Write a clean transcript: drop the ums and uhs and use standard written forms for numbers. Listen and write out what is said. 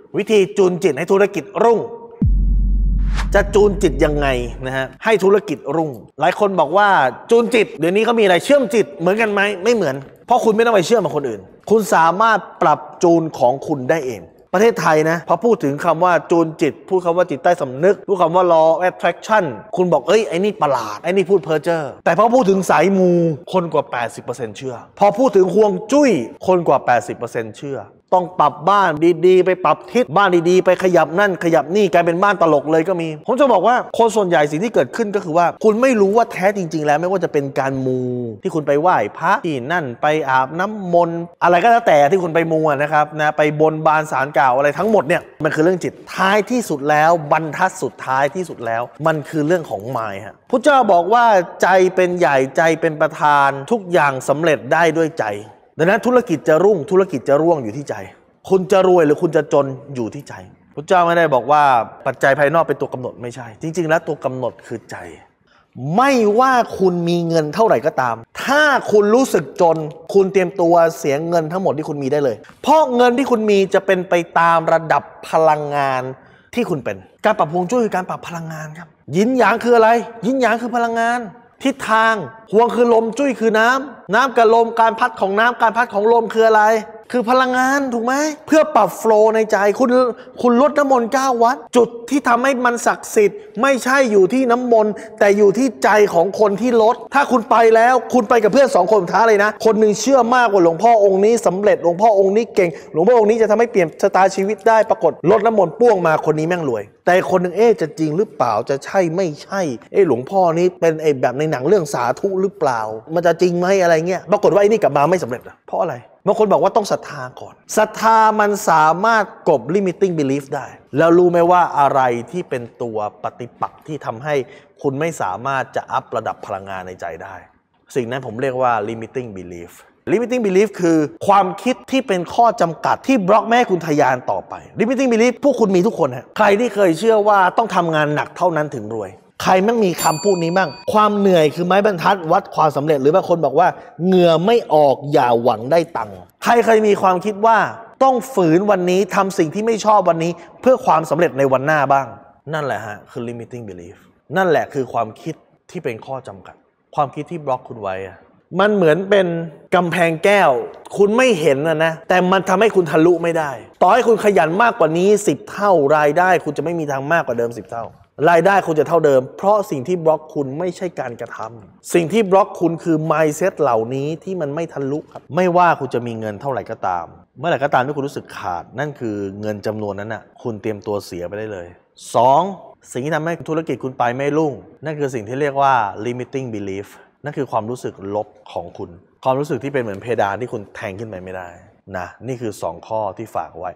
วิธีจูนจิตให้ธุรกิจรุ่งจะจูนจิตยังไงนะฮะให้ธุรกิจรุ่งหลายคนบอกว่าจูนจิตเดี๋ยวนี้เขามีอะไรเชื่อมจิตเหมือนกันไหมไม่เหมือนเพราะคุณไม่ต้องไปเชื่อมกับคนอื่นคุณสามารถปรับจูนของคุณได้เองประเทศไทยนะพอพูดถึงคำว่าจูนจิตพูดคำว่าจิตใต้สำนึกพูดคำว่า law of attraction คุณบอกเอ้ยไอ้นี่ประหลาดไอ้นี่พูดเพ้อเจ้อแต่พอพูดถึงสายมูคนกว่า 80% เชื่อพอพูดถึงฮวงจุ้ยคนกว่า 80% เชื่อต้องปรับบ้านดีๆไปปรับทิศบ้านดีๆไปขยับนั่นขยับนี่กลายเป็นบ้านตลกเลยก็มีผมจะบอกว่าคนส่วนใหญ่สิ่งที่เกิดขึ้นก็คือว่าคุณไม่รู้ว่าแท้จริงๆแล้วไม่ว่าจะเป็นการมูที่คุณไปไหว้พระที่นั่นไปอาบน้ำมนต์อะไรก็แล้วแต่ที่คุณไปมูนะครับนะไปบนบานศาลกล่าวอะไรทั้งหมดเนี่ยมันคือเรื่องจิตท้ายที่สุดแล้วบรรทัดสุดท้ายที่สุดแล้วมันคือเรื่องของมายฮะพุทธเจ้าบอกว่าใจเป็นใหญ่ใจเป็นประธานทุกอย่างสำเร็จได้ด้วยใจดังนั้นธุรกิจจะรุ่งธุรกิจจะร่วงอยู่ที่ใจคุณจะรวยหรือคุณจะจนอยู่ที่ใจพระเจ้าไม่ได้บอกว่าปัจจัยภายนอกเป็นตัวกำหนดไม่ใช่จริงๆแล้วตัวกำหนดคือใจไม่ว่าคุณมีเงินเท่าไหร่ก็ตามถ้าคุณรู้สึกจนคุณเตรียมตัวเสียเงินทั้งหมดที่คุณมีได้เลยเพราะเงินที่คุณมีจะเป็นไปตามระดับพลังงานที่คุณเป็นการปรับฮวงจุ้ยคือการปรับพลังงานครับยินหยางคืออะไรยินหยางคือพลังงานทิศทางฮวงคือลมจุ้ยคือน้ำกับลมการพัดของน้ำการพัดของลมคืออะไรคือพลังงานถูกไหมเพื่อปรับโฟลว์ในใจคุณลดน้ำมนต์9 วัดจุดที่ทำให้มันศักดิ์สิทธิ์ไม่ใช่อยู่ที่น้ำมนต์แต่อยู่ที่ใจของคนที่ลดถ้าคุณไปแล้วคุณไปกับเพื่อน2 คนท้าเลยนะคนหนึ่งเชื่อมากกว่าหลวงพ่อองค์นี้สำเร็จหลวงพ่อองค์นี้เก่งหลวงพ่อองค์นี้จะทำให้เปลี่ยนชะตาชีวิตได้ปรากฏลดน้ำมนต์ป้วงมาคนนี้แม่งรวยแต่คนหนึ่งจะจริงหรือเปล่าจะใช่ไม่ใช่หลวงพ่อนี้เป็นแบบในหนังเรื่องสาธุหรือเปล่ามันจะจริงไหมอะไรเงี้ยปรากฏว่าไอ้นี่กลับมาไม่สำเร็จเพราะอะไรบางคนบอกว่าต้องศรัทธาก่อนศรัทธามันสามารถกลบ limiting belief ได้แล้วรู้ไหมว่าอะไรที่เป็นตัวปฏิปักษ์ที่ทำให้คุณไม่สามารถจะอัพระดับพลังงานในใจได้สิ่งนั้นผมเรียกว่า limiting belief limiting belief คือความคิดที่เป็นข้อจำกัดที่บล็อกไม่ให้คุณทะยานต่อไป limiting belief พวกคุณมีทุกคนฮะใครที่เคยเชื่อว่าต้องทำงานหนักเท่านั้นถึงรวยใครมั่งมีคำพูดนี้มั่งความเหนื่อยคือไม้บรรทัดวัดความสำเร็จหรือบางคนบอกว่าเหงื่อไม่ออกอย่าหวังได้ตังค์ใครเคยมีความคิดว่าต้องฝืนวันนี้ทำสิ่งที่ไม่ชอบวันนี้เพื่อความสำเร็จในวันหน้าบ้างนั่นแหละฮะคือ limiting belief นั่นแหละคือความคิดที่เป็นข้อจำกัดความคิดที่บล็อกคุณไว้มันเหมือนเป็นกำแพงแก้วคุณไม่เห็นนะแต่มันทำให้คุณทะลุไม่ได้ต่อให้คุณขยันมากกว่านี้10 เท่ารายได้คุณจะไม่มีทางมากกว่าเดิม10 เท่ารายได้คุณจะเท่าเดิมเพราะสิ่งที่บล็อกคุณไม่ใช่การกระทำสิ่งที่บล็อกคุณคือ mindset เหล่านี้ที่มันไม่ทะลุครับไม่ว่าคุณจะมีเงินเท่าไหร่ก็ตามเมื่อไหร่ก็ตามที่คุณรู้สึกขาดนั่นคือเงินจำนวนนั้นคุณเตรียมตัวเสียไปได้เลย2สิ่งที่ทำให้ธุรกิจคุณไปไม่รุ่งนั่นคือสิ่งที่เรียกว่า limiting belief นั่นคือความรู้สึกลบของคุณความรู้สึกที่เป็นเหมือนเพดานที่คุณแทงขึ้นไปไม่ได้นะนี่คือ2 ข้อที่ฝากไว้